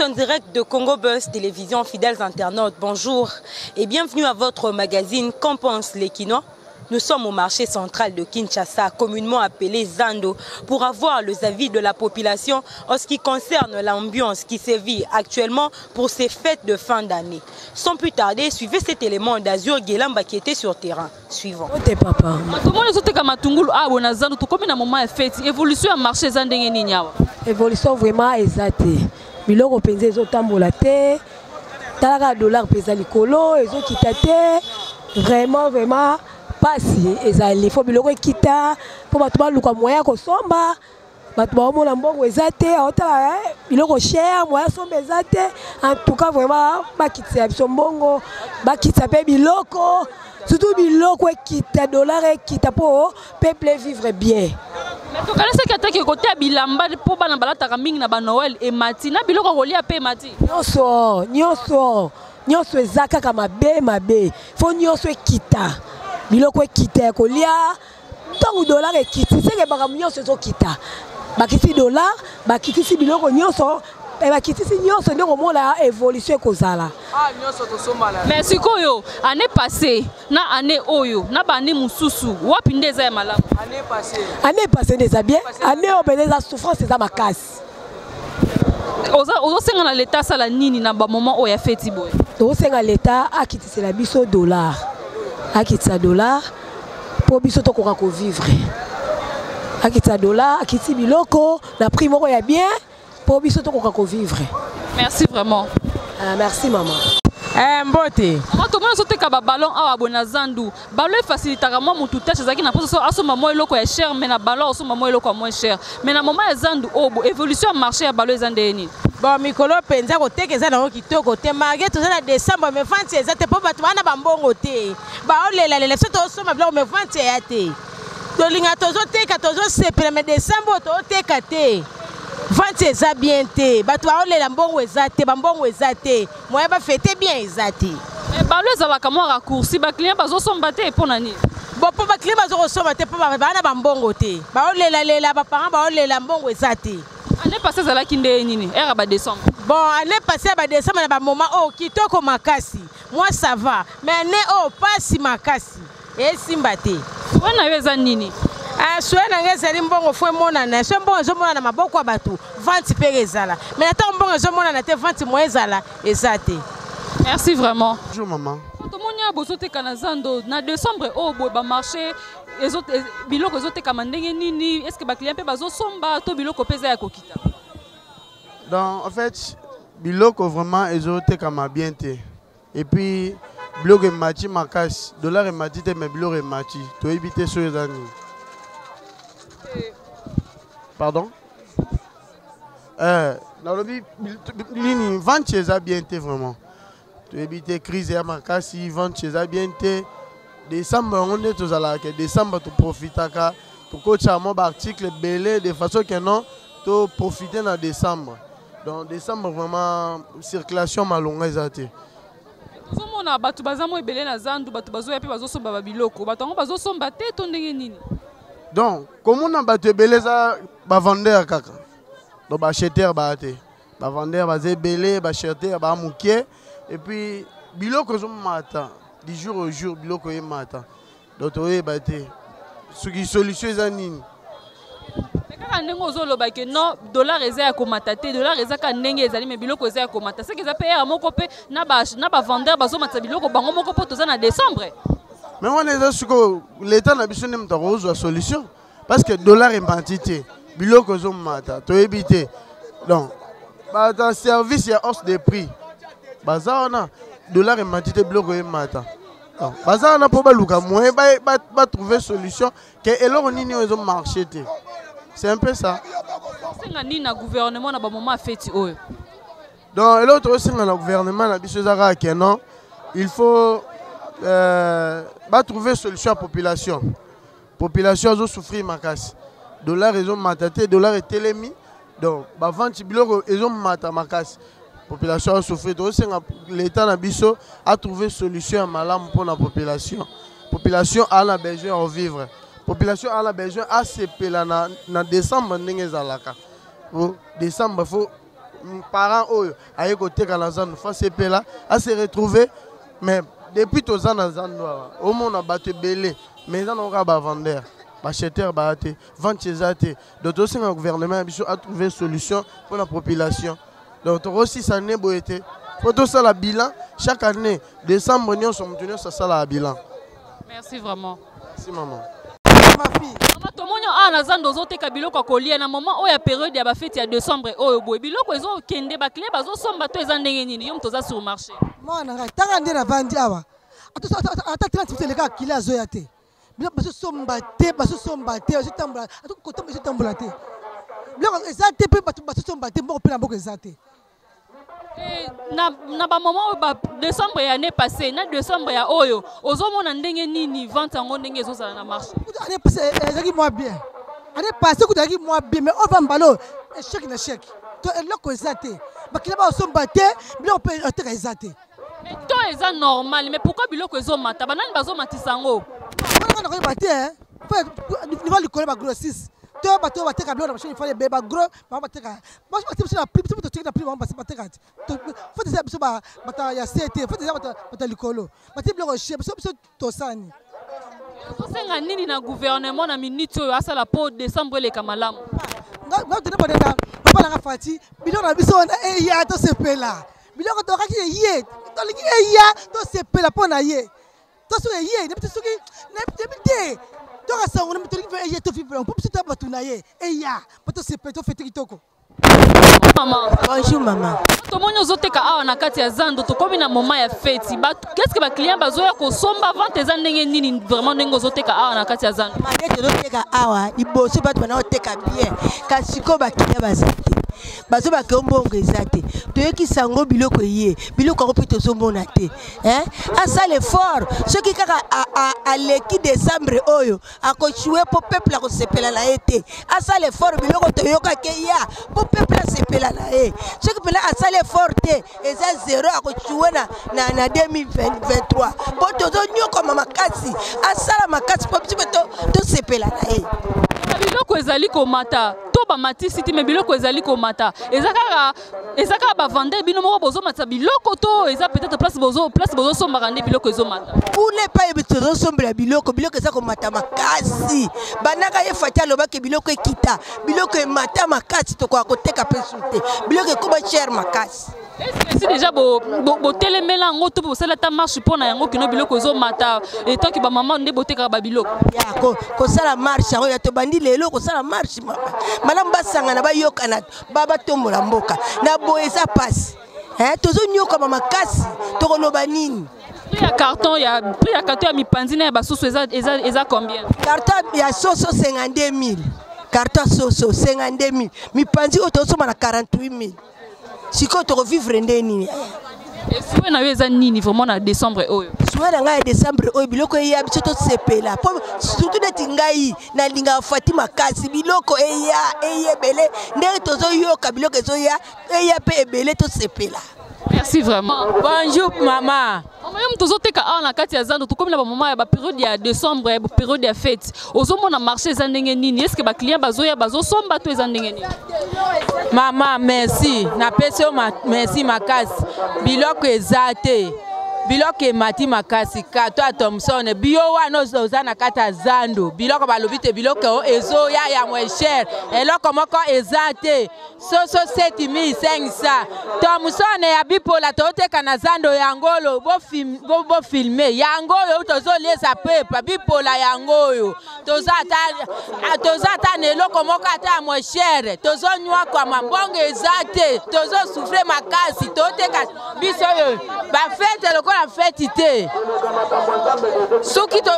en direct de Congo Buzz Télévision, fidèles internautes, bonjour et bienvenue à votre magazine Qu'en pensent les Kinois. Nous sommes au marché central de Kinshasa, communément appelé Zando, pour avoir les avis de la population en ce qui concerne l'ambiance qui sévit actuellement pour ces fêtes de fin d'année. Sans plus tarder, suivez cet élément d'Azur Guélamba qui était sur terrain. Suivant. Évolution vraiment exacte. Biloko penze ezotambola te, talaka dollar pesa likolo, ezokita te, vraiment pasi ezali fo biloko ekita po bato baluka moya kosomba, bato baomona mbongo eza te, aotala biloko cher, moya somba eza te. En tout cas vraiment bakitisa biso mbongo, bakitisa pe biloko, surtout biloko ekita, dollar ekita po peuple vivre bien. Mais tu connais ce que tu côté bilamba pour bana balata kaming na ba Noël et mati na biloko kolia pe mati. Nyonso ezaka kama mabe. Fo nyonso ekita. Biloko ekita kolia. Tangu dollar ekiti, c'est que baka nyonso ezokita. Bakiti dollar, bakiti biloko nyonso. Et bakiti nyonso ndeko mona évolution kozala. Ah nyonso to somala. Mais sikoyo année passée na année oyo na ba année mususu wapi ndeza ya malamu. Année passée ndeza bien. Année obeleza souffrance eza makasi. Ozo senga na l'état sala nini na ba moment oya feti boy. To senga l'état akitisela biso dollar. Akitisa dollar pour biso to koka ko vivre. Akitisa dollar, akitisi biloko na prix moko ya bien. Pour biso to koka ko vivre. Merci vraiment. Merci maman. Mbote. Maman to mona sote ka ba ballon awa bonazandu. Ballon facilitera moi mutu tâche zaki na poso aso maman eloko ya cher mais na ballon aso maman eloko moins cher. Mais na maman ya zandu obo évolution marché ya ballon zandeni. Bon mikolo penza ko tekeza na kitoko te marge to za décembre me fanti ezate po bato bana bambongo te. Ba olela lele soto osoma blo me fanti ya te. To linga tozo teka tozo sepela me décembre to teka te. Fanti eza bien te, bato baolela mbongo eza te, bambongo eza te, moya ba fete bien eza te. Mais balo ezala kamo raccourci ba client bazo somba te pour nani. Bon pour ba client bazo somba te pour ba na bambongo te. Baolela ba parents baolela mbongo eza te. Année passée ezala kinde nini? Era ba décembre. Bon année passée ba décembre na ba moment oh kitoko makasi. Moi ça va, mais année oh pas si makasi. Et simba te. Wana yo eza nini? Soena ngezali mbongo fwe mona na so mbongo zo mona na maboko abatu vente pe ezala mais ata mbongo zo mona na te vente mo ezala ezate. Merci vraiment. Bonjour maman. To monia bozote kana zando na décembre au boy ba marché les autres biloko zote kama ndenge nini est-ce que ba client pe bazo somba to biloko pesa ya kokita. Donc en fait biloko vraiment ezote kama bien te et puis biloko mati makas dollar mati te mais biloko mati to éviter sur les années. Pardon? Dans le but, vente chez eux bien vraiment. Tu évites crise et makasi, vente chez eux bien décembre on est tous à la décembre tu profites à tu coach à mon article belé de façon que non tu profiter dans décembre. Donc décembre vraiment circulation malonga ezate. Zomona batu bazamo ebele na zandu batu bazo ya pe bazo somba ba biloko batu ngo bazo somba te to ndenge nini. Donc, comme on a battu beleza, ba vendeur kaka. Donc ba acheteur ba ate. Ba vendeur ba zebele, ba acheteur ba mouké et puis biloko zo mata, du jour au jour biloko e mata. Donc oye baté. Ce qui solution zanini. Mais kaka ndengo zo loba ke non dollar eza ya komata te, dollar eza ka ndenge ezali mais biloko eza ya komata. C'est que ça paye à moko pe na ba vendeur bazo mata biloko bango moko po to za na décembre. Mais on est sûr que l'État n'a besoin de solution. Parce que le dollar est quantité. Biloko zo mata. Tu éviter. Donc, dans le service, il y a hausse des prix. Bazar, on a dollar est quantité, biloko est mata. Bazar, on a pas luka. Moi, va trouver solution. Et là, on est au marché. C'est un peu ça. C'est un gouvernement na ba moment fêti oyo. Donc, l'autre aussi, le gouvernement a dit non, il faut trouver solution à la population. La population a souffert ma casse. Dollar ils mataté, dollar est télémi. Donc, vente biloko ils ont maté ma casse. La population a souffert. Donc, l'État a trouvé solution à malam pour la population. La population a besoin de vivre. La population a besoin de se payer en décembre. Décembre, il faut parents aye côté Kalazan fa sepela à se retrouver mais depuis tous ans dans Zandwa au monde a battu belé mais ils ont pas vendeur acheteur baté vente ezate donc aussi le gouvernement a trouvé solution pour la population donc aussi ça n'est beau été faut tout ça la bilan chaque année décembre nous sommes tenus ça la bilan. Merci vraiment. Merci maman. Ma fille. Maman tout le monde a nazando zote kabilo kwa kolia na moment oya période ya ba fête ya décembre oyo boy biloko ezo kende ba clé bazo somba to ezandenge nini yo mtoza sur marché. Mwana ngai tanga ndena vandi awa. Ata 30 les gars kila zoya te. Biloko bazo somba te bazo tambula atu kotomba bazo tambula te. Biloko ezate pe bazo somba te mboko pe na mboko ezate. Na ba moment ba décembre ya année passée na décembre ya oyo ozomona ndenge nini vente ngo ndenge ezozala na marché. Année passée ezaki moi bien. Année passée kutaki moi bien mais on va mbalo échec na chèque. To eloko ezate. Bakila ba somba te biloko pe oteka ezate. Mais to eza normal mais pourquoi biloko ezomata banani bazomatisa ngo? On a battu hein. Niveau du collègue grossiste. Toi bateau va te câbler la machine il fallait bébé gros on va te câbler. Moi je vais la plus pour te la plus on va pas te câbler. Faut déjà biso ba bata ya CT faut déjà bata likolo. Bati bloko chef biso tosani. Osenga nini na gouvernement na minute oyo asala po décembre le kamalamu. Nga tene ba dena papa na fati biloko na biso na ya to sepela. Biloko to kaki ye to lingi ya to sepela pona ye. To so ye ne biso ki ne bité. Donc à ça on me dit que tu fais on peut se taper tout naie et ya pas se peut faire kitoko. Maman bonjour maman to monyo zoteka awa na kati ya zando to komi na moment ya fête qu'est-ce que ba client bazoya ko somba vente za ndenge nini vraiment ndenge zoteka awa na kati ya zando maman to zoteka awa liboso bato bana oteka bien kasi ko ba client bazaki bazo ba ke mbongo ezate to yeki sango biloko ye biloko ko pito zombona te hein asa l'effort ce qui kaka à l'équipe décembre oyo ako jouer pour peuple ko sepela la été asa l'effort biloko to yoka ke ya pour peuple sepela la e ce qui pela asa l'effort te eza 0 ako jouer na 2023 po to zo nyoko mama kasi asa la makasi po to sepela la e biloko ezali komata to ba matisi ti me biloko ezali komata ezaka ba vendre bino moko bozo mata biloko to eza peut-être place bozo somba rande biloko ezomata pour ne pas ebitozo sombela biloko eza komata makasi banaka ye fatia lobaki biloko ekita biloko emata makasi to kwa koteka pesute biloko ekoba cher makasi. Est-ce que si déjà bo telemela ngo to bo sala ta marche pona yango kino biloko ezomata et toi ki ba maman nde boteka ba biloko ya ko sala marche yango ya to bandi lelo ko sala marche malam basanga na bayokana baba tombola mboka na boeza passe hein tozo nyoka mama kasi to koloba nini prix ya carton ya mipanzi na ba soso eza combien carton ya soso 52 000 carton soso 52 000 mipanzi otosoma na 48 000 siko to vivre ndeni et souhait na eza nini vraiment na décembre oyo souhait na ngai décembre oyo biloko ya biso to sepela surtout neti ngai na linga Fatima kasi biloko eya bele ndenge tozo yoka biloko ezoya eya pe ebele to sepela. Merci vraiment. Bonjour maman. Maman yom tozoteka awa na kati ya zando to comme na ba moment ya ba période ya décembre ya période ya fête ozomona marché za ndenge nini est-ce que ba client bazoya bazosomba to eza ndenge nini maman merci na peso merci makasi biloko ezate biloko emati makasi ka to Thompson bio wana oza na kati ya zando biloko balobi te biloko ezoya ya moins cher eloko moko ezate soso 7500 Thompson ya bipola toteka na zando yangolo bo filmer yangoyo tozolesa pepa bipola yangoyo tozata na eloko moko ata moins cher tozonywa kwa mambongo ezate tozosufre makasi toteka biso yo ba fête la fête soki to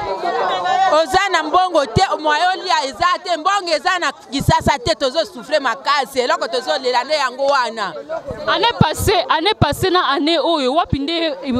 ozana mbongo te moyo lia ezate mbongo ezana Kinshasa te tozo souffrir makasi eloko tozo lela ne yango wana année passée na année oyo wapinde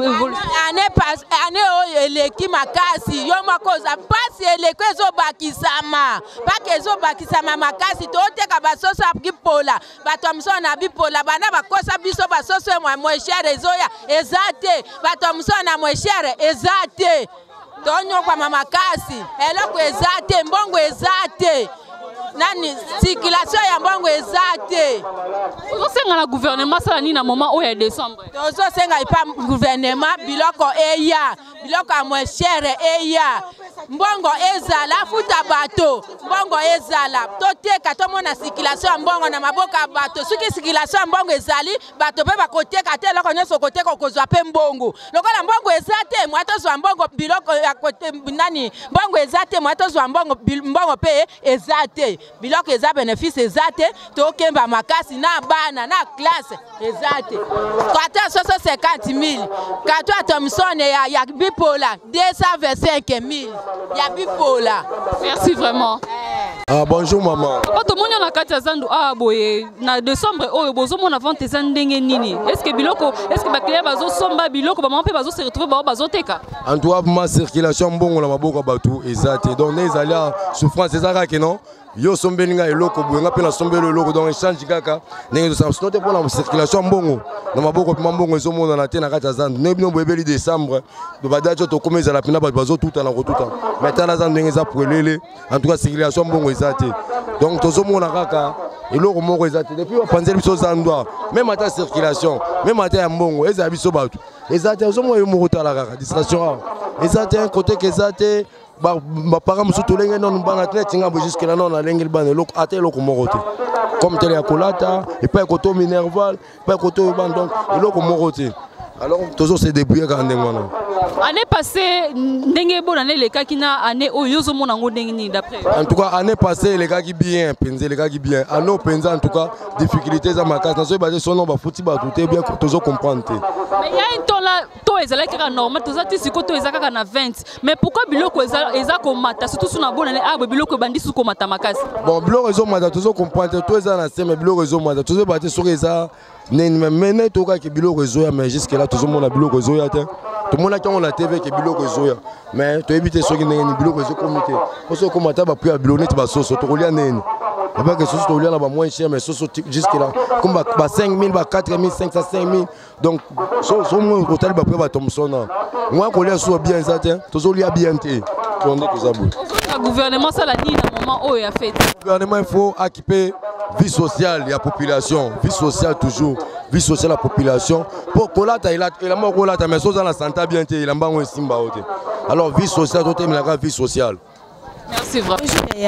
année oyo eleki makasi yo makoza pasi eleko ezobakisama pake ezobakisama makasi toteka basoso abipola batomso na bipola bana bakosa biso basoso moins cher ezoya ezate Thompson na moins cher ezate tonyo kwa mama kasi eloko ezate mbongo ezate nani circulation ya mbongo ezate. Ozosenga na gouvernement sala ni na moment oya décembre. Ozosenga ipa gouvernement biloko eya, biloko a moins cher eya. Mbongo ezala futa bato, mbongo ezala. Toteka to mona circulation mbongo na maboka bato. Suki circulation mbongo ezali, bato pe bakoteka te loko nyoso koteka kozwa pe mbongo. Lokola mbongo ezate, mwato zwa mbongo biloko ya kote nani, mbongo ezate mwato zwa mbongo mbongo pe ezate. Biloko eza bénéfice ezate, to kemba makasi na bana na classe ezate. Kata soso 50,000. Kato Thomson ya bipola 225,000. Ya bipola. Merci vraiment. Ah, bonjour maman. Quand tout le monde na kati ya zandu boye na décembre oyo bozo mona vente ndenge nini? Est-ce que biloko est-ce que ba client bazo somba biloko ba mampe bazo se retrouver ba bazo teka? En tout cas ma circulation bongo na maboko batou ezate. Donc les alia souffrance ezaka ke non. Yo sombelinga eloko buenga pe na sombelo eloko donc échange kaka ndenge to ça note pour la circulation bongo na maboko pe mbongo ezo mona na te na kati ya zandu. Ne bino boyebeli décembre do badajo to komeza la pina bazo tuta na kotuta. Maintenant zandu ndenge za prelele. En tout cas circulation bongo ezate. Donc tozo mona kaka eloko moko ezate depuis panzeli biso zandwa même ata circulation même ata ya mbongo eza biso batu ezate ozo mona yo moko tala kaka distraction ezate un côté que ezate ba para musu tolenge non bana tinga jusque là non alenge bana eloko ata eloko moko te comme tele ya kolata et pas côté minerval pas côté ban donc eloko moko te. Alors toujours se débrouiller quand ndengwana. Année passée ndenge bon année les kakina année oyozo mona ngo ndenge ni d'après. En tout cas année passée les gars qui bien penser les gars qui bien année penza en tout cas difficultés à ma case na so ba son nom ba fouti ba tout bien toujours comprendre. Mais il y a un temps là to ezala kaka normal to zati siko to ezaka kana 20 mais pourquoi biloko eza komata surtout suna bon année biloko bandi su komata makasi. Bon biloko ezo mata toujours comprendre to eza na sema biloko ezo mata toujours ba te sur eza mais tout cas que biloko ezo ya mais jusque là toujours mon biloko ezo ya te. Tout le monde a quand on la TV qui biloko ezo ya mais to éviter ceux qui n'ont biloko ezo comité. Parce que comment ta ba puis bilonné tu ba soso to kolia nene. Pas que soso to kolia na ba moins cher mais soso jusque là comme ba 5,000 ba 4,500 5,000 donc so mon hôtel ba près ba Thomson. Moi kolia so bien ça tiens toujours lia bien té. On est tous à bout. Le gouvernement ça la dit dans moment où il a fait. Le gouvernement il faut équiper vie sociale et la population, vie sociale toujours, vie sociale la population. Pour Kolata il a mort Kolata mais ça la santé bien té, il a mbango simba oté. Alors vie sociale tout est la vie sociale. Merci vraiment.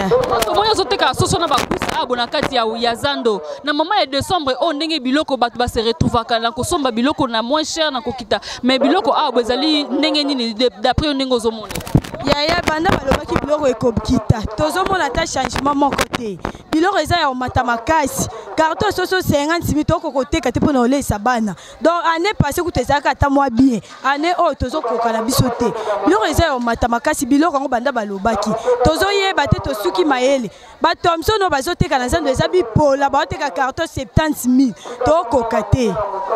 Moi je te ka soso na ba kusa abona kati ya zando. Na moment ya décembre on ndenge biloko bato ba se retrouver kana ko somba biloko na moins cher na ko kita mais biloko ezali ndenge nini d'après ndenge ozomona. Yaya banda balobaki biloko ekobkita tozomona ta changement mon côté biloko eza ya omata makasi carton soso 50,000 tokokoteka te mpona olesa bana donc année passée kuta ezalaka ata mwa bien année oyo tozokoka na biso te biloko eza ya omata makasi biloko yango banda balobaki tozoyeba te tosuki mayele bathomson oyo bazoteka na zando eza bipola baoteka carton 70,000 tokoka te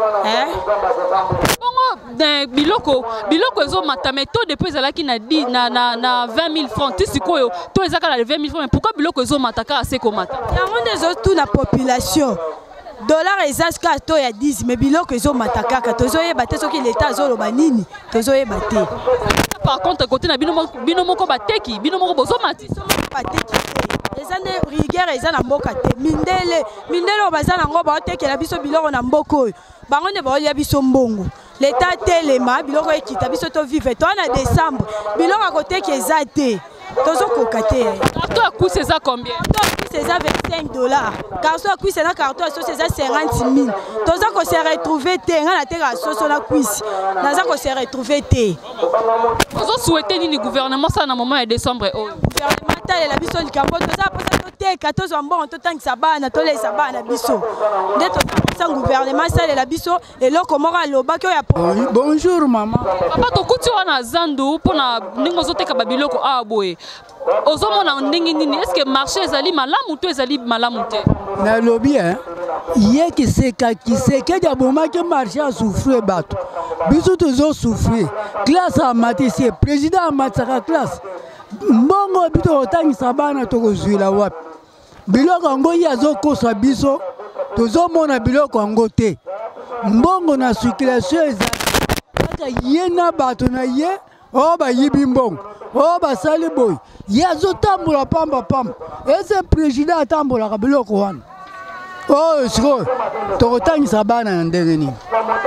biloko ezomata mais to depuis ezalaki na 20,000 francs tisikoyo to ezaka na 20,000 francs mais pourquoi biloko ezomataka assez komata yango nde ezotu na population dollar ezaka to ya 10 mais biloko ezomata kaka tozoyeba te soki l'état azoloba nini tozoyeba te. Par contre côté na bino moko bateki bino moko bozomati bateki eza nde rigueur eza na mboka te mindele oyo baza nango baotekela biso biloko na mboka oyo bango nde baolia biso mbongo l'état telema biloko ekita biso to vivre to na décembre biloko akoteki eza te tozokoka te. Carton à coût c'est ça combien? C'est ça $25. Carton à cuisse na carton à sauce c'est ça 50,000. Toza ko se retrouver te ngana te ka sauce na cuisse. Naza ko se retrouver te. Ozo souhaiter ni gouvernement ça na moment de décembre oh. Gouvernement ta la biso likambo toza posa to te ka tozo mbongo to tangisa bana to lesa bana biso. Nde to ça gouvernement ça la biso et loko moko aloba ko ya bonjour maman. Papa to kuti wana zandu pona ningo zoteka babiloko boye. Ozomona ndenge nini est-ce que marché ezali malamu to ezali malamu te na lobby ye kiseka ya boma ke marché a souffrir bato biso tozo souffrir classe a matisi président a matsaka classe mbongo bito otangisa bana tokozwila wapi biloko ngo yazo kosa biso tozomona biloko ngo te mbongo na circulation ezali ye na bato na ye o ba yibi mbongo o ba sali boy yazo tambola pamba pamba ese président atambola ka biloko wana oh siko tokotangisa bana na ndenge nini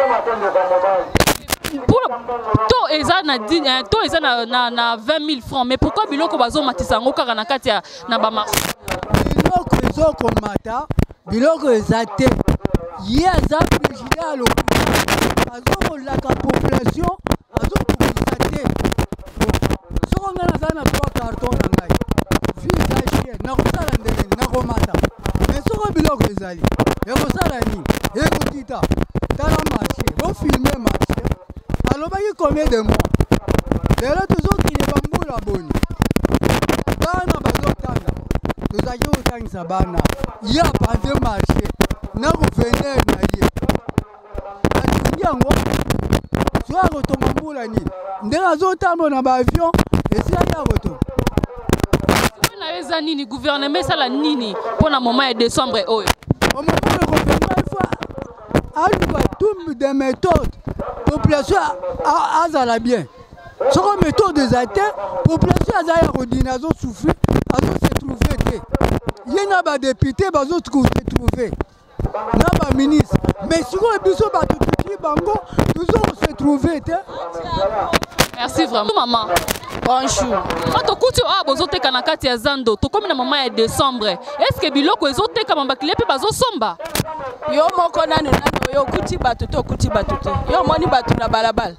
pour to eza na 20 000 francs mais pourquoi biloko bazo matisa ngo kaka na kati ya na ba marché biloko ezoko mata biloko ezate yeza président l'opposition azo la population azo kokisate soko ngana sana 3 cartons na ngai visa chien na kosala ndenge na komata mais soko biloko ezali ekosala nini ekotita tala marché bon filmer marché alobaki combien de mois lelo tozokende bambula boni bana bazotanga tozalaki kotangisa bana ya pante marché na gouverneur na ye atingi yango so akotonga mbula nini ndenge azotambola na baavion esilaki akotonga na eza nini gouvernement esala nini mpona moment ya décembre oyo omomona gouvernement ifo aluka tumbi de méthode population azala bien soko méthode eza te population aza ya kodina azosouffrir azose trouve te ye na badepute bazose trouve na baministre mais sikoyo biso bato toki bango tozose trouve te. Merci vraiment maman. Bonjour. Quand okuti a bozoteka na kati ya zando tokomi na moment ya décembre est-ce que biloko ezoteka mambakile pe bazosomba yo moko nanu yo okuti bato to okuti bato te yo moni bato na balabala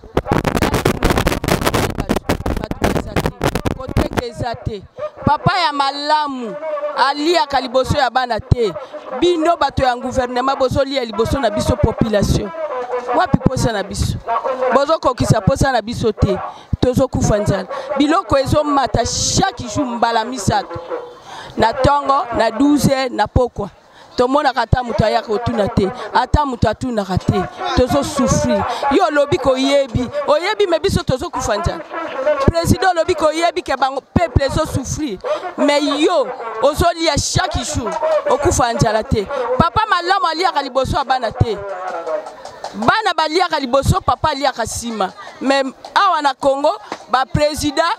te papa ya malamu aliaka liboso ya bana te bino bato ya gouvernement bozolia liboso na biso population wapi posa na biso bozokokisa posa na biso te tozokufa nzala biloko ezomata chaque jour mbala misato na tongo na 12 na pokwa tomona kata mutu ayaka otuna te ata mutu atunaka te tozosouffrir yo lobi koyebi oyebi me biso tozokufa nzala président lobi koyebi ke bango peuple ezosouffrir mais yo ozolia chaque jour okufa nzala te papa malamu aliaka liboso ya bana te bana baliaka liboso papa aliaka nsima mais awa na Congo ba président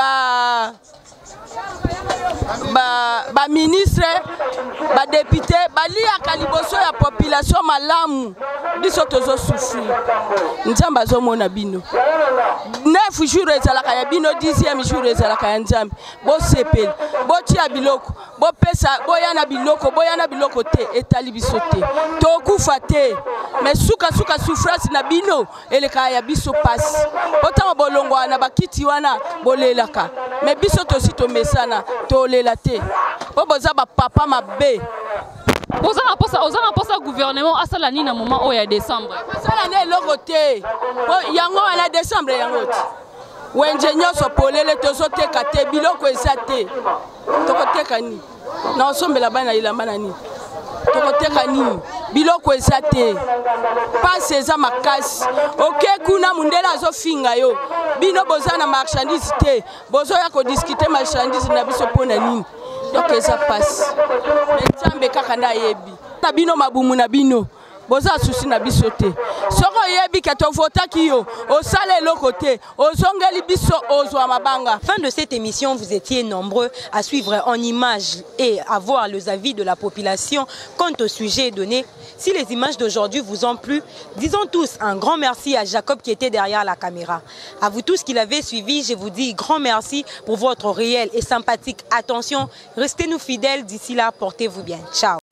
ba ministre ba député baliaka liboso ya population malamu biso tozo souffrir nzamba azomona bino 9 jours ezalaka ya bino 10e jour ezalaka ya nzambe bo sepeli bo tia biloko bo pesa boyana biloko te etali biso te tokufa te mais suka souffrance na bino eleka ya biso passe otanga bolongwa na bakiti wana bolelaka mais biso tosi tomesana tolela te po boza ba papa mabe ozana posa gouvernement asala nini na moment oyo ya décembre asala ne eloko te yango wana décembre yango te wenje nyonso polele tozoteka te biloko eza te tokoteka nini na osombela bana ilamba na nini tokoteka nini biloko eza te pasi eza makasi oke kuna mundele azofinga yo bino boza na marchandise te bozoya kodiscute marchandise na biso mpona nini donc eza pasi nzambe kaka nde ayebi na bino mabumu na bino boza susi na biso te soko yebi ke tovotaki yo osala eloko te ozongeli biso ozwa mabanga. Fin de cette émission, vous étiez nombreux à suivre en images et à voir les avis de la population quant au sujet donné. Si les images d'aujourd'hui vous ont plu, disons tous un grand merci à Jacob qui était derrière la caméra. À vous tous qui l'avez suivi, je vous dis grand merci pour votre réelle et sympathique attention. Restez-nous fidèles, d'ici là, portez-vous bien. Ciao.